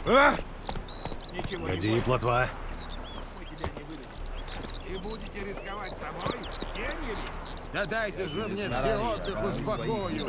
А! Ничего Годи, не бойся, плотва. мы тебя не выдадим. И будете рисковать собой, семьями? Да дайте же мне все отдых успокою.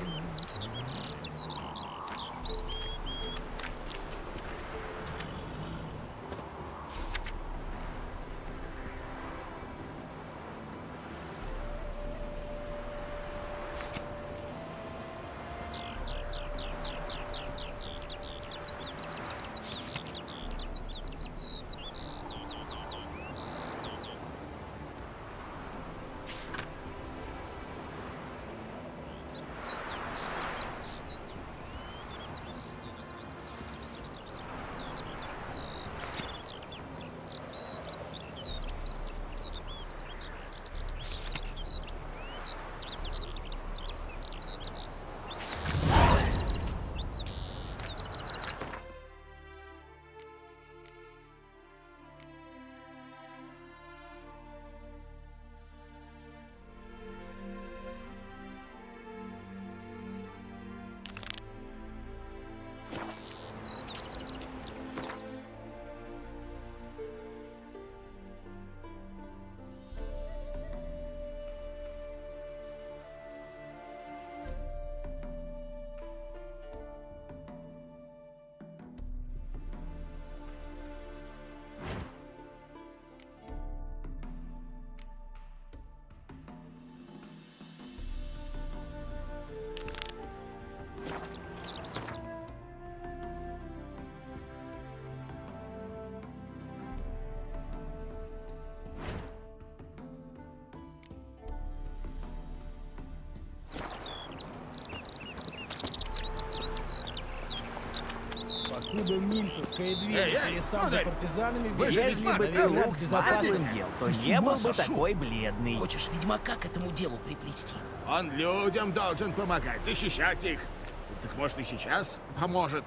Откуда Мильфовская дверь, и сам за сударь, партизанами вы же если ведьмак, бы ты лук так безопасен смазать? дел, то И с не ума был бы сошел. такой бледный. Хочешь ведьмака к этому делу приплести? Он людям должен помогать, защищать их. Так может и сейчас поможет.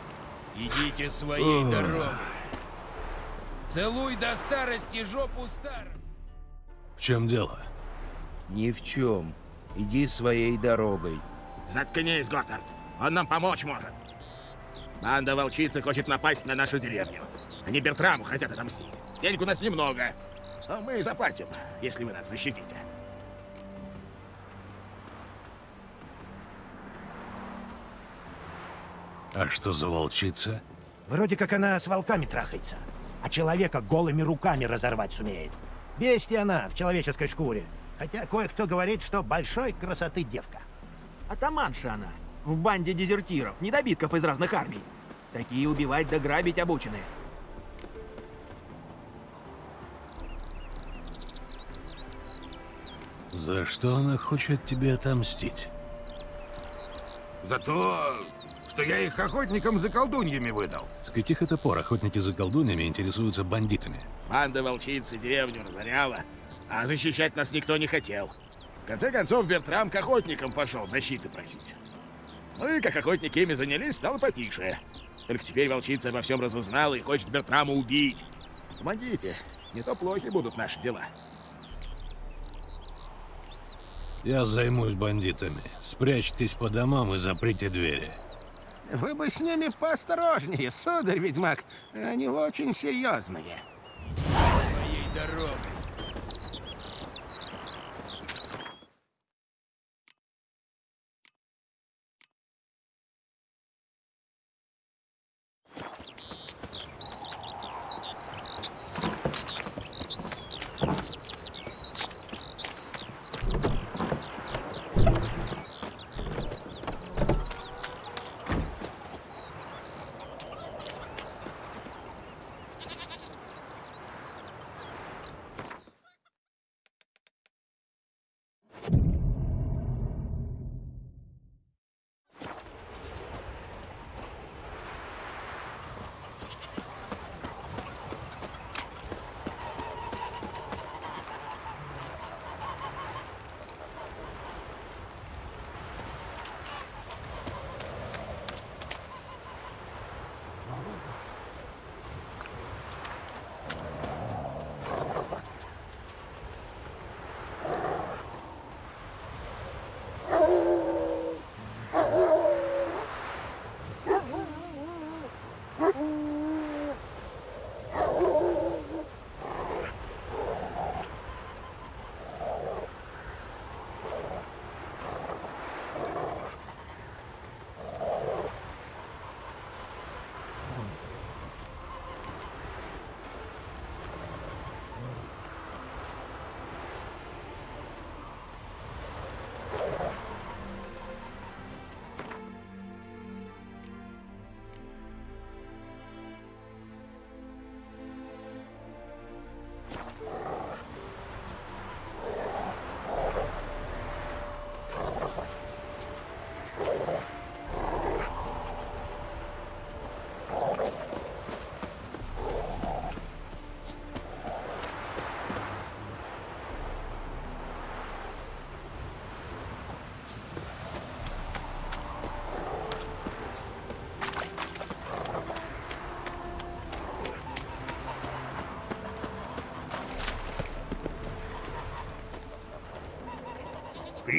Идите своей дорогой. Целуй до старости жопу старым. В чем дело? Ни в чем. Иди своей дорогой. Заткнись, Готтард. Он нам помочь может. Банда волчицы хочет напасть на нашу деревню. Они Бертраму хотят отомстить. Денег у нас немного. Но мы заплатим, если вы нас защитите. А что за волчица? Вроде как она с волками трахается, а человека голыми руками разорвать сумеет. Бестия она в человеческой шкуре. Хотя кое-кто говорит, что большой красоты девка. Атаманша она. В банде дезертиров, недобитков из разных армий. Такие убивать да грабить обучены. За что она хочет тебе отомстить? За то, что я их охотникам за колдуньями выдал. С каких это пор охотники за колдуньями интересуются бандитами? Банда волчицы деревню разоряла, а защищать нас никто не хотел. В конце концов, Бертрам к охотникам пошел защиты просить. Ну и как охотники ими занялись, стало потише. Только теперь волчица обо всем разузнала и хочет Бертрама убить. Помогите, не то плохи будут наши дела. Я займусь бандитами. Спрячьтесь по домам и заприте двери. Вы бы с ними поосторожнее, сударь-ведьмак. Они очень серьезные. Своей дорогой.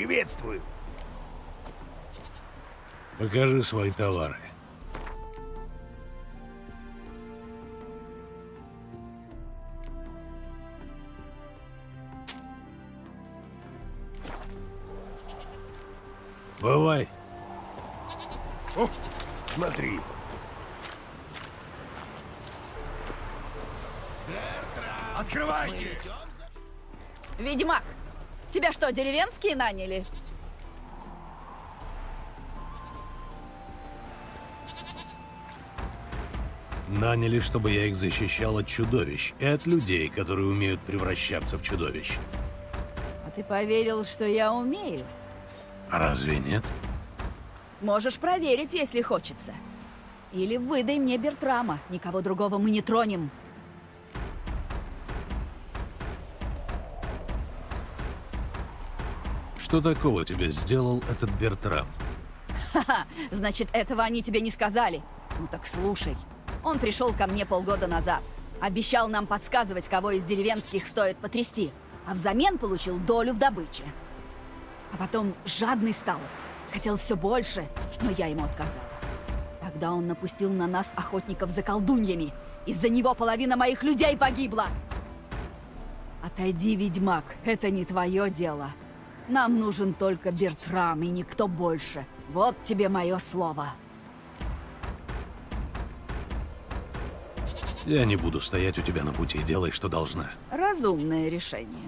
Приветствую. Покажи свои товары. Бывай. О, смотри. Открывайте! Ведьмак, тебя что, деревенские наняли? Наняли, чтобы я их защищал от чудовищ и от людей, которые умеют превращаться в чудовищ. А ты поверил, что я умею? А разве нет? Можешь проверить, если хочется. Или выдай мне Бертрама. Никого другого мы не тронем. Что такого тебе сделал этот Бертрам? Ха-ха, значит, этого они тебе не сказали. Ну так слушай. Он пришел ко мне полгода назад. Обещал нам подсказывать, кого из деревенских стоит потрясти. А взамен получил долю в добыче. А потом жадный стал. Хотел все больше, но я ему отказала. Тогда он напустил на нас охотников за колдуньями. Из-за него половина моих людей погибла. Отойди, ведьмак, это не твое дело. Нам нужен только Бертрам и никто больше. Вот тебе мое слово. Я не буду стоять у тебя на пути. Делай, что должна. Разумное решение.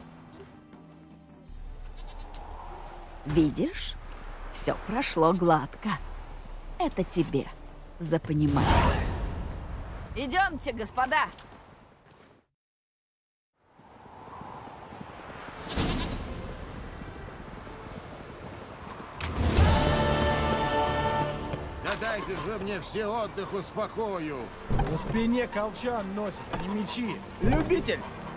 Видишь? Все прошло гладко. Это тебе за понимание. Идемте, господа. Да дайте же мне все отдых, успокою. На спине колчан носит, а не мечи. Любитель!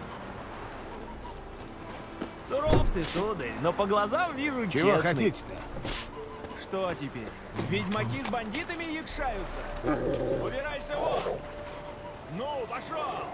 Суров ты, сударь, но по глазам вижу честный. Чего хотите-то? Что теперь? Ведьмаки с бандитами якшаются? Убирайся вон! Ну, пошел!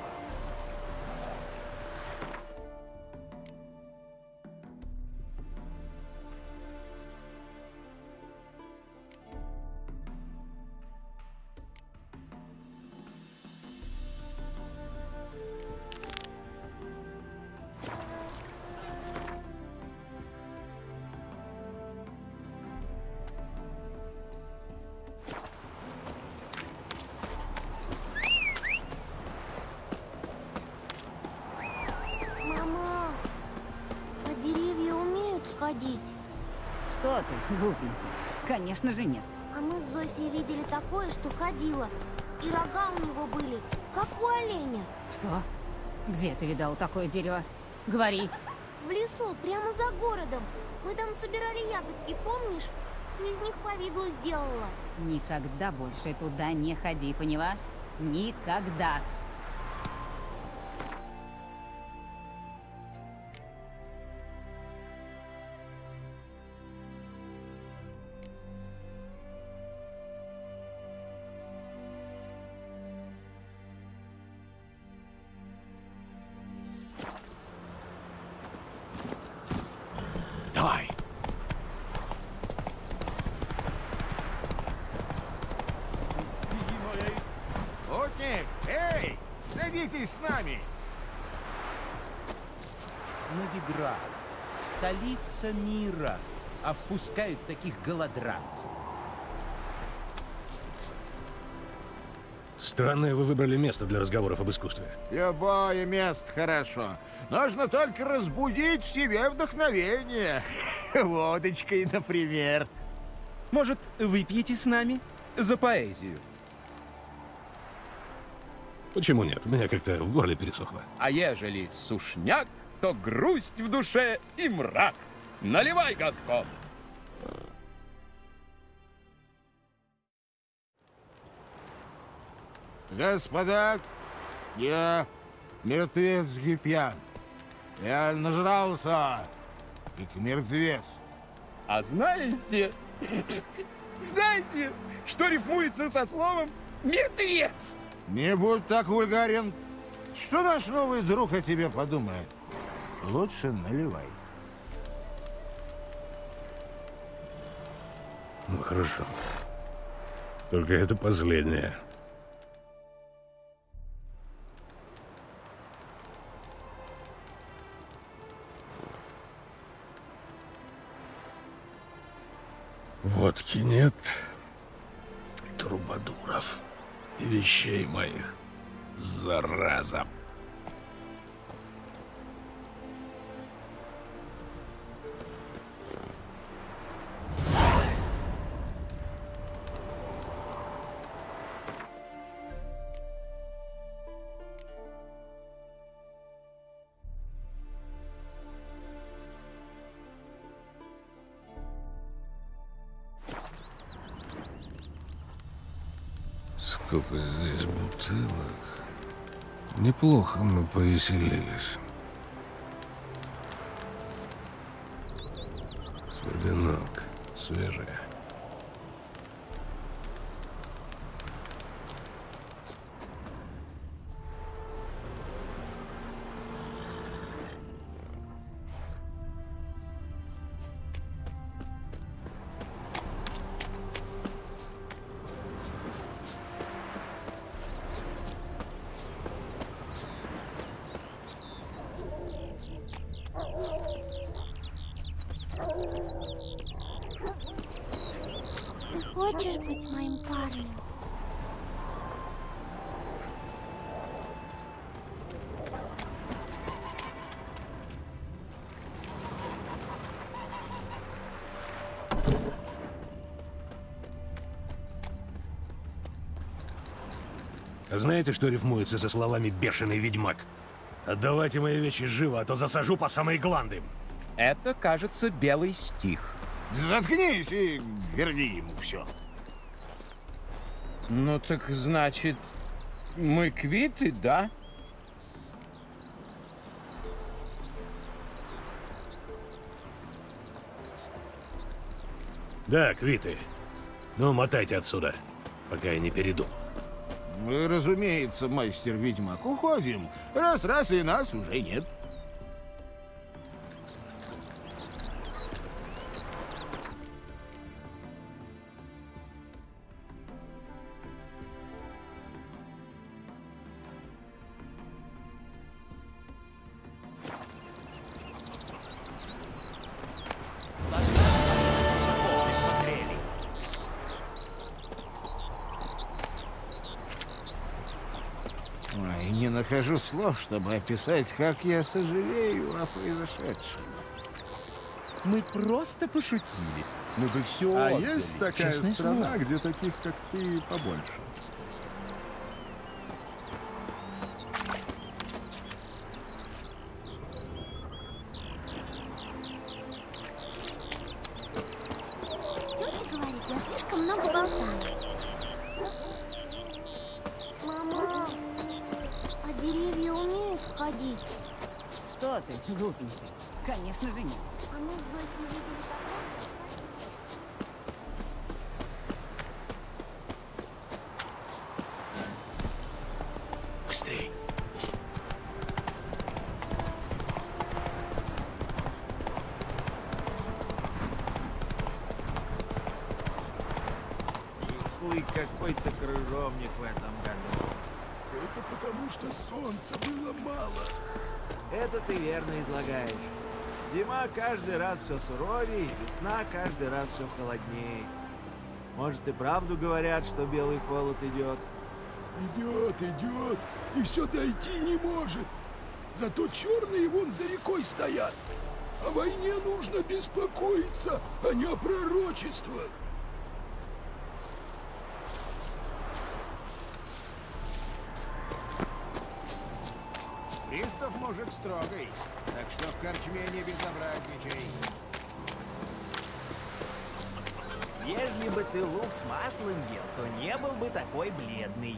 Мама, а деревья умеют ходить? Что ты, глупенький? Конечно же нет. А мы с Зосей видели такое, что ходило. И рога у него были, как у оленя. Что? Где ты видал такое дерево? Говори. В лесу, прямо за городом. Мы там собирали ягодки, помнишь? Ты из них повидло сделала. Никогда больше туда не ходи, поняла? Никогда. Давай. Путник, эй, садитесь с нами. Новиград. Столица мира. А впускают таких голодранцев. Странное вы выбрали место для разговоров об искусстве. Любое место хорошо. Нужно только разбудить в себе вдохновение. Водочкой, например. Может, выпьете с нами за поэзию? Почему нет? У меня как-то в горле пересохло. А ежели сушняк, то грусть в душе и мрак. Наливай, Гаскон! Господа, я мертвец пьян. Я нажрался, как мертвец. А знаете, что рифмуется со словом «мертвец»? Не будь так вульгарен. Что наш новый друг о тебе подумает? Лучше наливай. Ну, хорошо. Только это последнее. Водки нет, трубадуров и вещей моих. Зараза. Сколько здесь бутылок. Неплохо мы повеселились. Слабинок свежая. Ты хочешь быть моим парнем? А знаете, что рифмуется со словами «бешеный ведьмак»? Отдавайте мои вещи живо, а то засажу по самые гланды. Это, кажется, белый стих. Заткнись и верни ему все. Ну так значит, мы квиты, да? Да, квиты. Ну, мотайте отсюда, пока я не передумал. Разумеется, мастер-ведьмак, уходим. Раз-раз, и нас уже нет. Ой, не нахожу слов, чтобы описать, как я сожалею о произошедшем. Мы просто пошутили. Мы бы все А отдали. есть такая Честное страна, слово. где таких, как ты, побольше? Тетя говорит, я слишком много болтаю. Мама, а деревья умеют ходить? Что ты, глупенький? Конечно же нет. А мы с Зосей видели такое. Быстрей. Слый какой-то крыжовник в этом году. Это потому, что солнца было мало. Это ты верно излагаешь. Зима каждый раз все суровее, весна каждый раз все холоднее. Может, и правду говорят, что белый холод идет? Идет, идет, и все дойти не может. Зато черные вон за рекой стоят. О войне нужно беспокоиться, а не о пророчествах. Пристав мужик строгий, так что в корчме не безобразничай. Если бы ты лук с маслом ел, то не был бы такой бледный.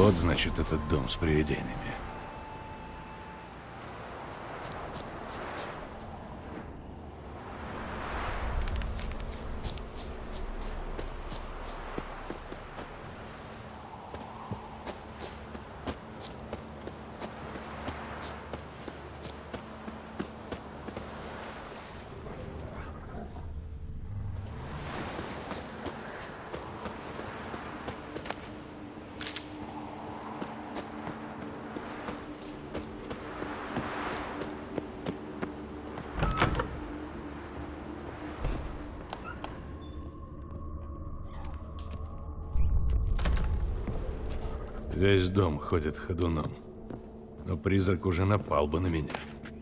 Вот, значит, этот дом с привидениями. Весь дом ходит ходуном, но призрак уже напал бы на меня.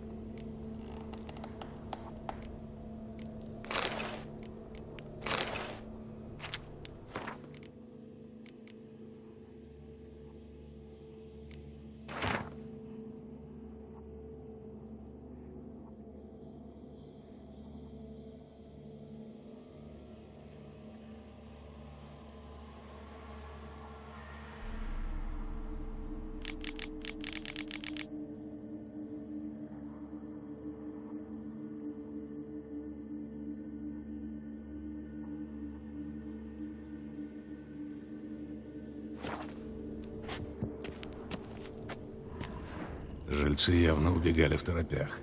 Жильцы явно убегали в торопях.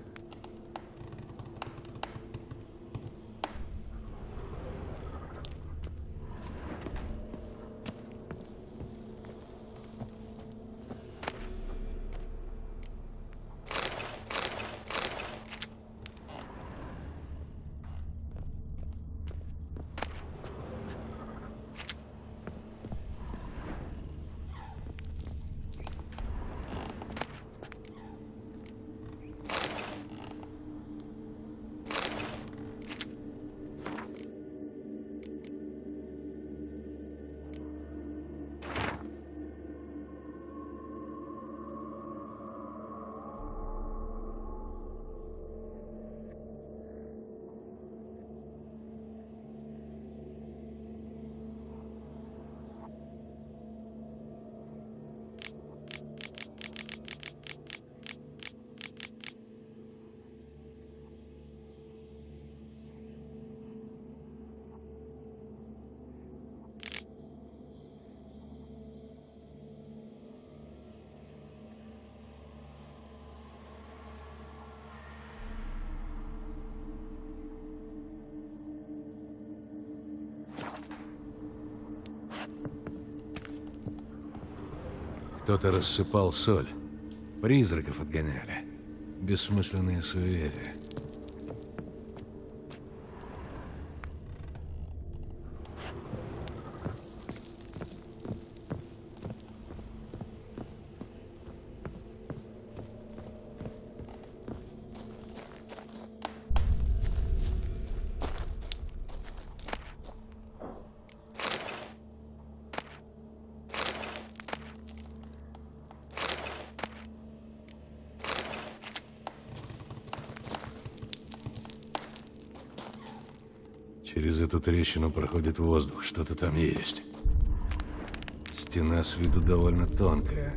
Кто-то рассыпал соль. Призраков отгоняли. Бессмысленные суеверия. Через эту трещину проходит воздух, что-то там есть. Стена с виду довольно тонкая.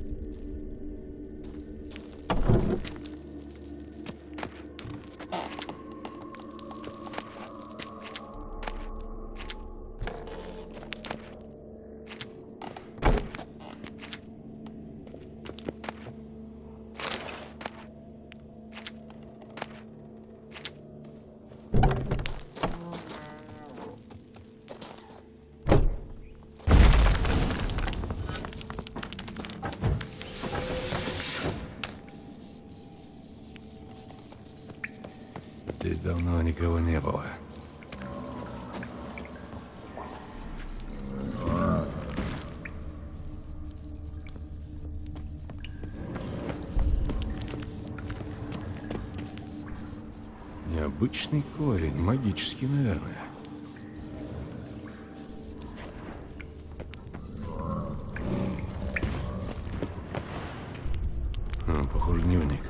Здесь давно никого не было. Необычный корень, магический, наверное. Похоже, дневник.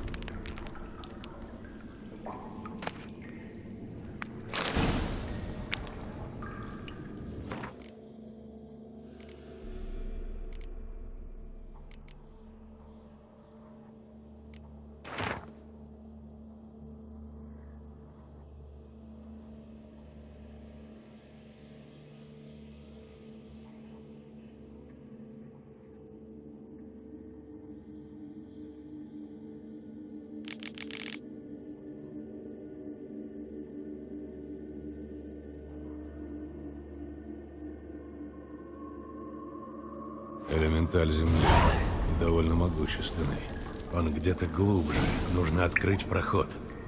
Элементаль Земли. Довольно могущественный. Он где-то глубже. Нужно открыть проход.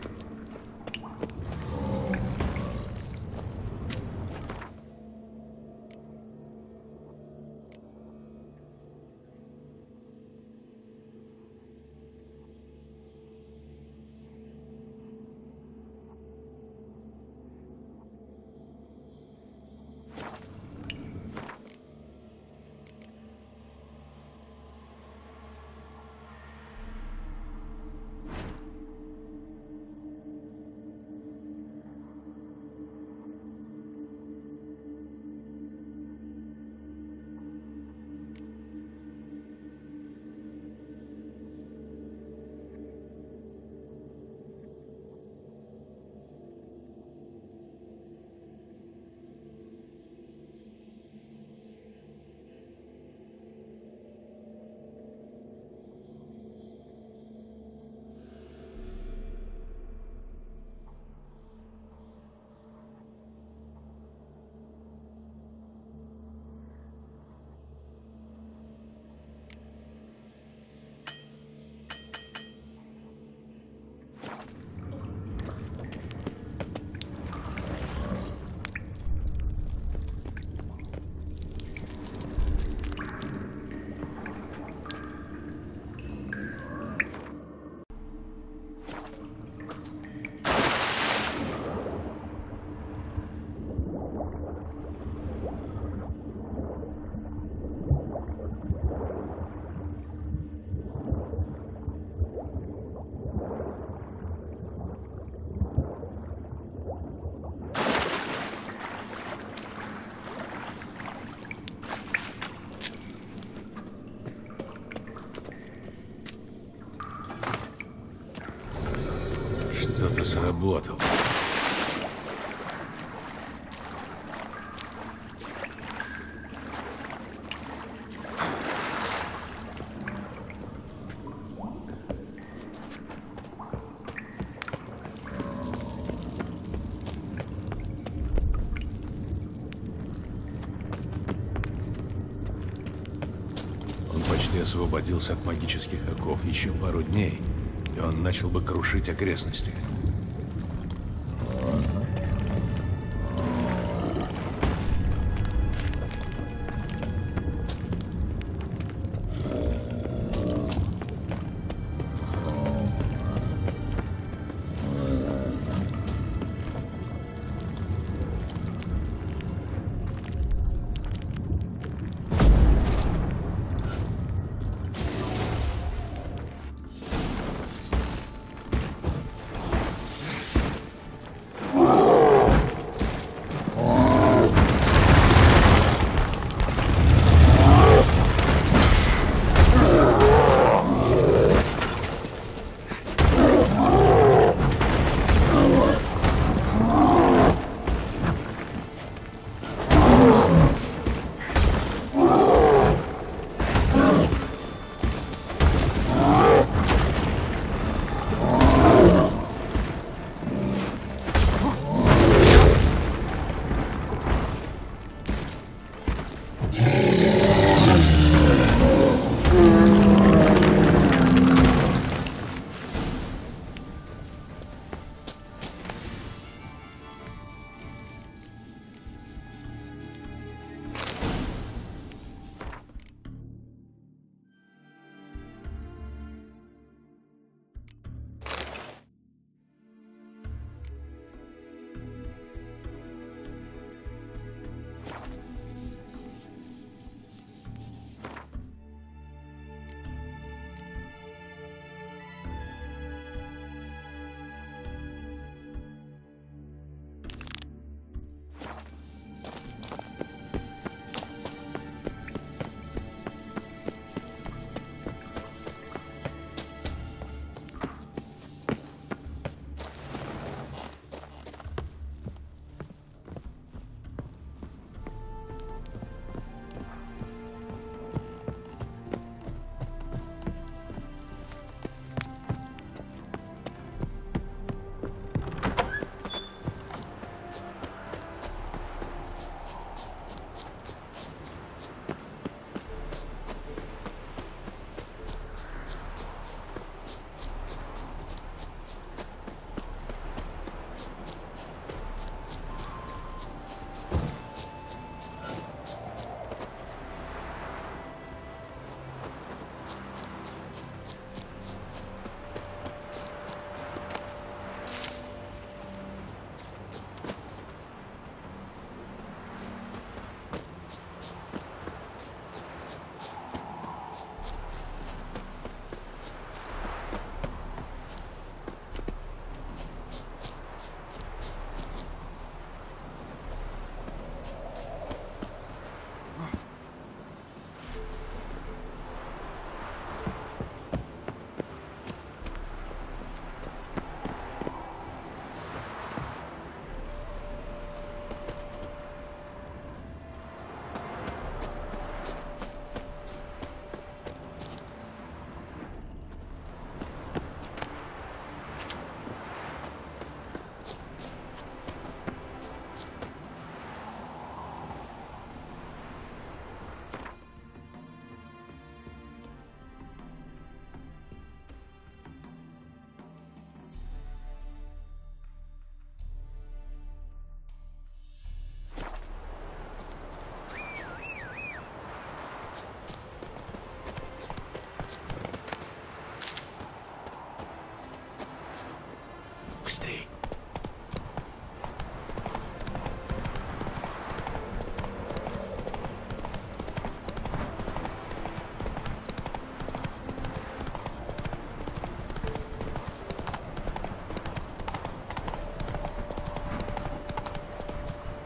Что-то сработало. Он почти освободился от магических оков. Еще пару дней, и он начал бы крушить окрестности.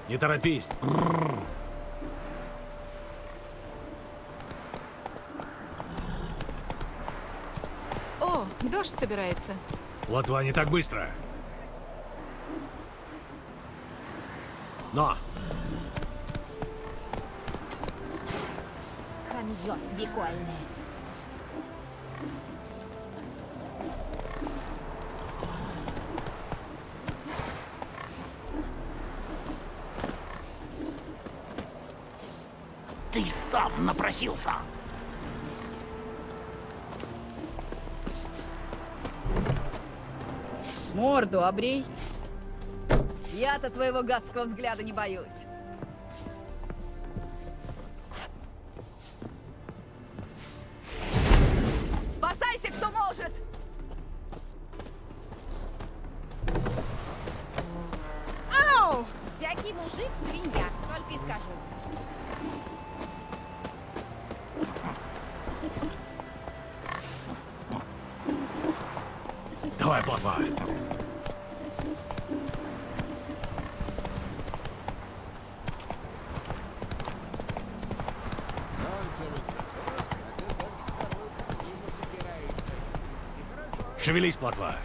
Не торопись. О, дождь собирается. Плотва не так быстро. Но! Хамьё свекольное. Ты сам напросился. Морду обрей. Я-то твоего гадского взгляда не боюсь. Спасайся, кто может! Ау! Всякий мужик свинья, только и скажу. Давай, плотва. Шевелись, плотва.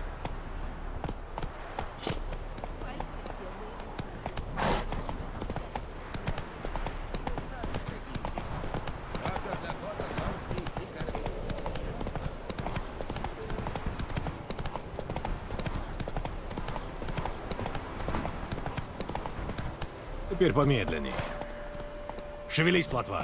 Теперь помедленнее. Шевелись, плотва.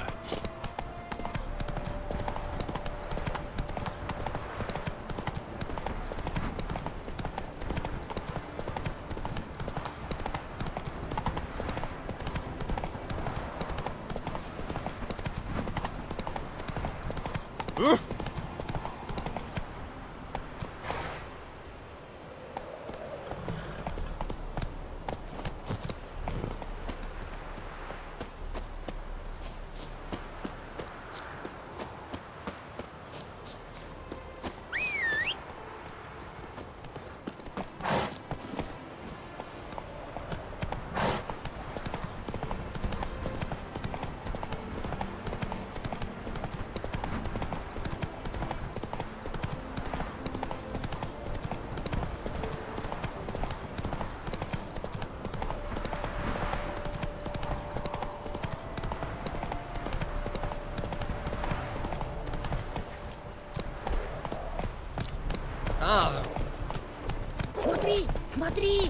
Смотри, смотри!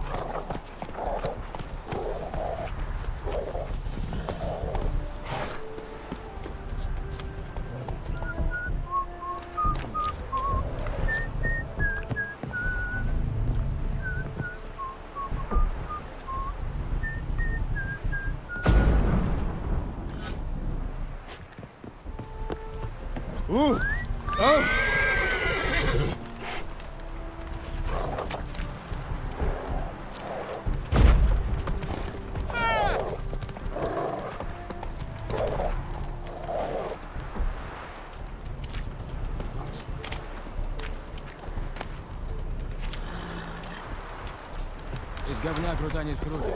Из говна крута не скрутит.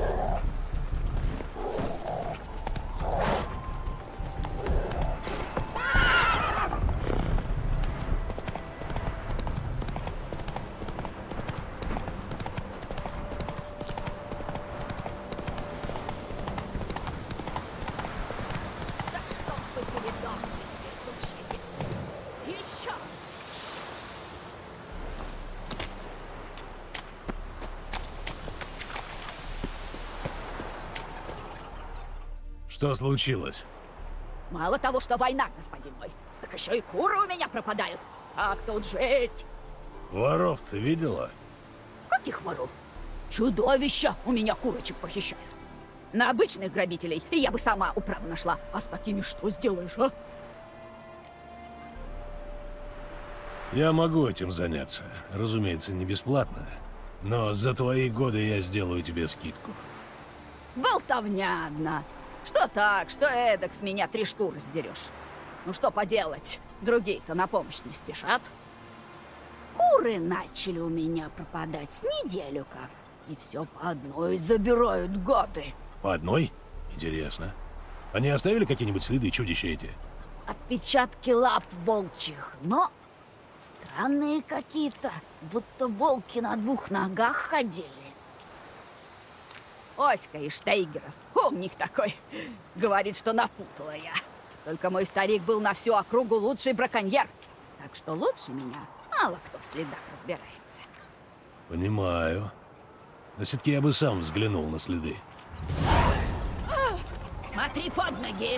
Да чтоб вы передохли, все сучки. Еще! Что случилось? Мало того, что война, господин мой, так еще и куры у меня пропадают. Как тут жить? Воров ты видела? Каких воров? Чудовища у меня курочек похищают. На обычных грабителей я бы сама управу нашла. А с такими что сделаешь, а? Я могу этим заняться. Разумеется, не бесплатно. Но за твои годы я сделаю тебе скидку. Болтовня одна. Что так, что эдак с меня 3 шкуры сдерешь. Ну что поделать, другие-то на помощь не спешат. Куры начали у меня пропадать с неделю как. И все по одной забирают, гады. По одной? Интересно. Они оставили какие-нибудь следы, чудища эти? Отпечатки лап волчьих, но странные какие-то, будто волки на двух ногах ходили. Оська из Штейгеров, умник такой, говорит, что напутала я. Только мой старик был на всю округу лучший браконьер, так что лучше меня мало кто в следах разбирается. Понимаю. Но все-таки я бы сам взглянул на следы. Смотри под ноги!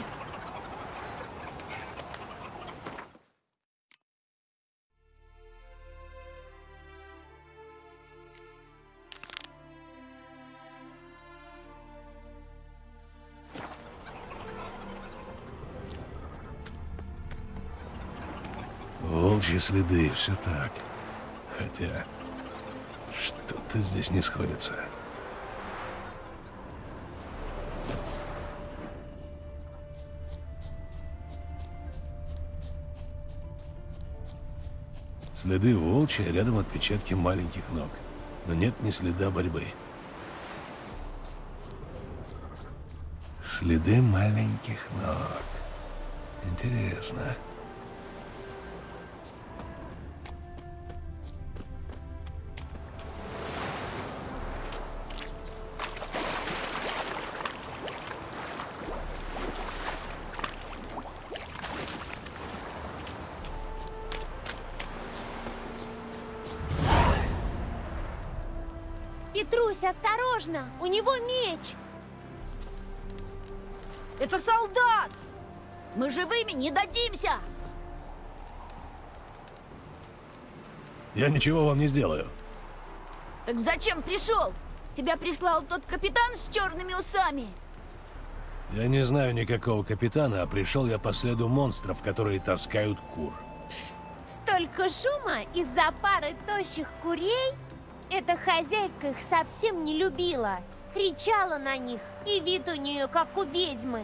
Волчьи следы, все так. Хотя, что-то здесь не сходится. Следы волчьи, а рядом отпечатки маленьких ног. Но нет ни следа борьбы. Следы маленьких ног. Интересно. Петрусь, осторожно! У него меч! Это солдат! Мы живыми не дадимся! Я ничего вам не сделаю. Так зачем пришел? Тебя прислал тот капитан с черными усами. Я не знаю никакого капитана, а пришел я по следу монстров, которые таскают кур. Столько шума из-за пары тощих курей? Эта хозяйка их совсем не любила. Кричала на них, и вид у нее как у ведьмы.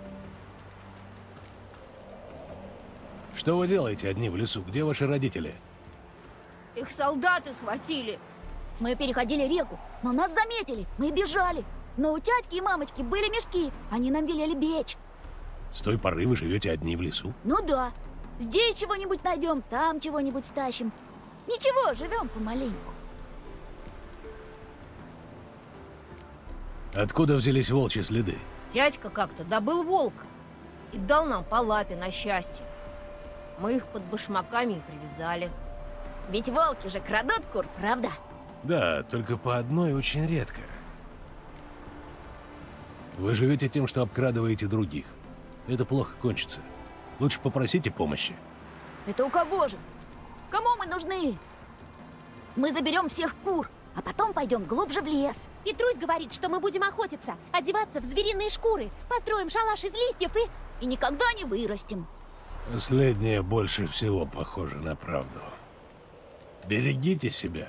Что вы делаете одни в лесу? Где ваши родители? Их солдаты схватили. Мы переходили реку, но нас заметили. Мы бежали. Но у тятьки и мамочки были мешки. Они нам велели беречь. С той поры вы живете одни в лесу? Ну да. Здесь чего-нибудь найдем, там чего-нибудь стащим. Ничего, живем помаленьку. Откуда взялись волчьи следы? Дядька как-то добыл волка и дал нам по лапе на счастье. Мы их под башмаками и привязали. Ведь волки же крадут кур, правда? Да, только по одной очень редко. Вы живете тем, что обкрадываете других. Это плохо кончится. Лучше попросите помощи. Это у кого же? Кому мы нужны? Мы заберем всех кур, а потом пойдем глубже в лес. Петрусь говорит, что мы будем охотиться, одеваться в звериные шкуры, построим шалаш из листьев и никогда не вырастем. Последнее больше всего похоже на правду. Берегите себя.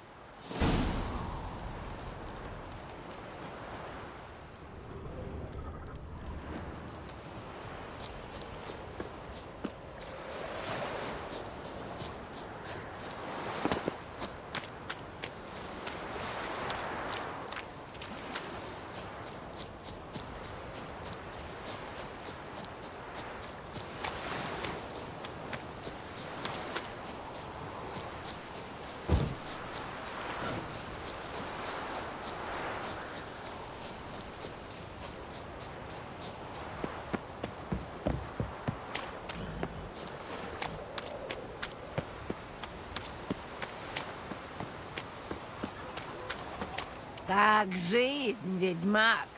Как жизнь, ведьмак.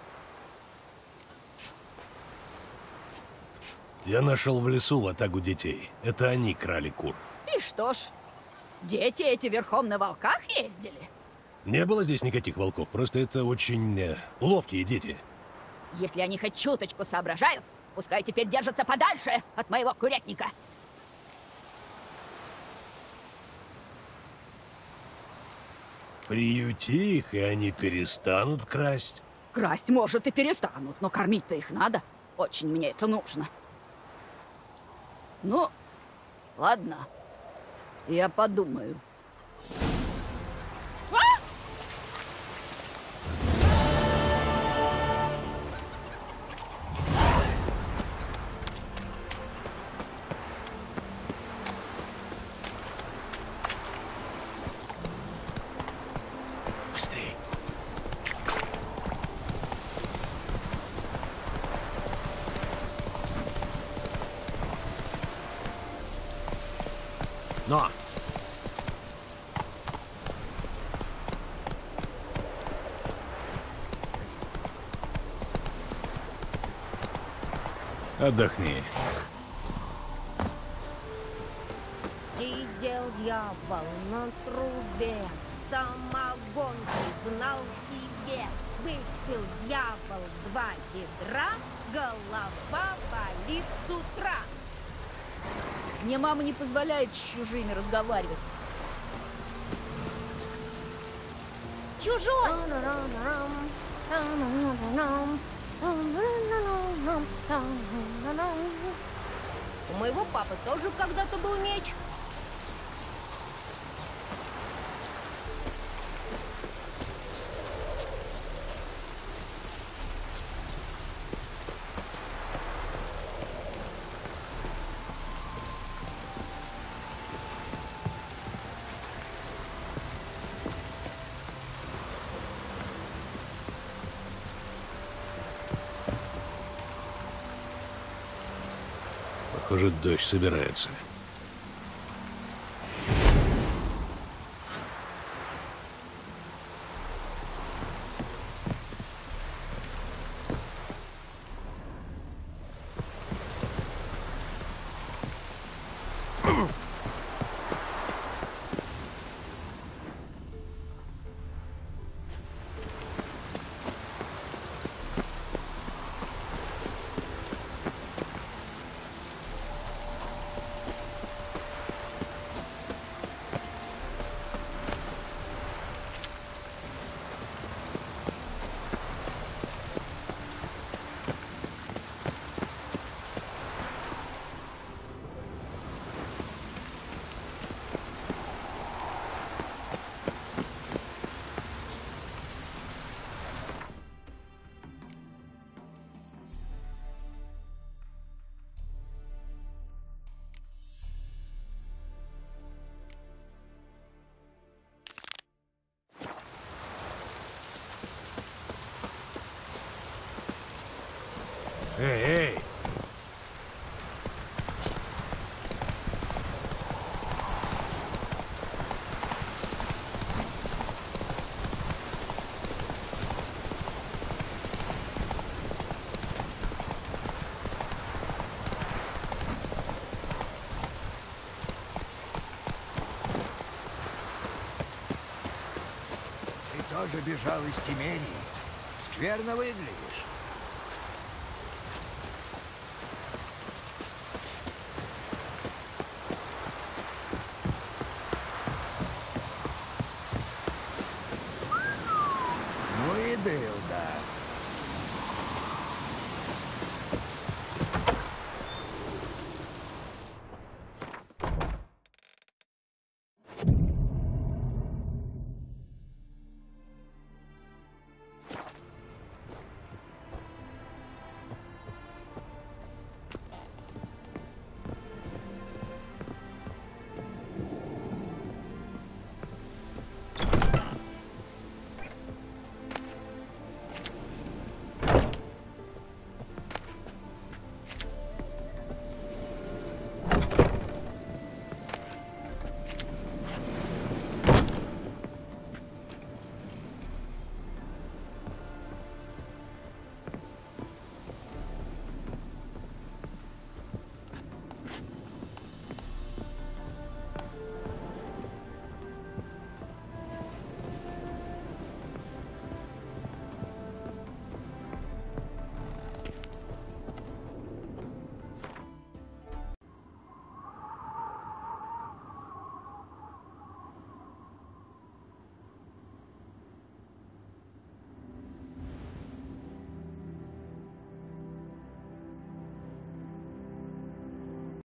Я нашел в лесу ватагу детей. Это они крали кур. И что ж, дети эти верхом на волках ездили? Не было здесь никаких волков, просто это очень ловкие дети. Если они хоть чуточку соображают, пускай теперь держатся подальше от моего курятника. Приюти их, и они перестанут красть. Красть, может, и перестанут, но кормить-то их надо. Очень мне это нужно. Ну, ладно. Я подумаю. Но! Отдохни. Сидел дьявол на трубе, самогонки гнал себе. Выпил дьявол 2 ведра, голова болит с утра. Мне мама не позволяет с чужими разговаривать. Чужой! У моего папы тоже когда-то был меч. Похоже, дождь собирается. Эй! Ты тоже бежал из Тимерии. Скверно выглядишь. Ну и дылда.